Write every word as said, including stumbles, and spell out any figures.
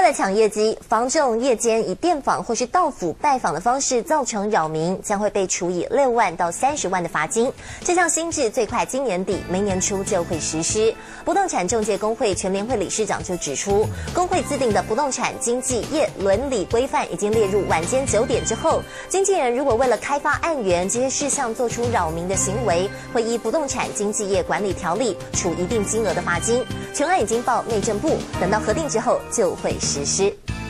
了抢业绩，房仲夜间以电访或是到府拜访的方式造成扰民，将会被处以六万到三十万的罚金。这项新制最快今年底、明年初就会实施。不动产仲介工会全联会理事长就指出，工会自定的不动产经纪业伦理规范已经列入晚间九点之后，经纪人如果为了开发案源这些事项做出扰民的行为，会依不动产经纪业管理条例处一定金额的罚金。全案已经报内政部，等到核定之后就会实施。